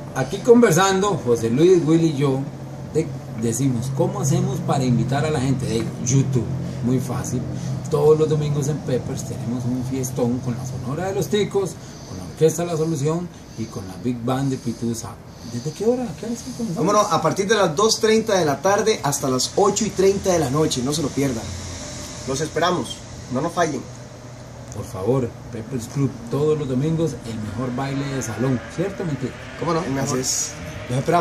aquí conversando, José Luis, Willy y yo, decimos, ¿cómo hacemos para invitar a la gente? De YouTube, muy fácil. Todos los domingos en Peppers tenemos un fiestón con la Sonora de los Ticos, con la Orquesta La Solución y con la Big Band de Pitusa. ¿Desde qué hora? ¿Qué hora es que comenzamos? Vámonos, a partir de las 2:30 de la tarde hasta las 8:30 de la noche, no se lo pierdan. Los esperamos, no nos fallen. Por favor, Peppers Club, todos los domingos, el mejor baile de salón, ¿cierto o mentira? ¿Cómo no? El mejor. Así es. Los esperamos.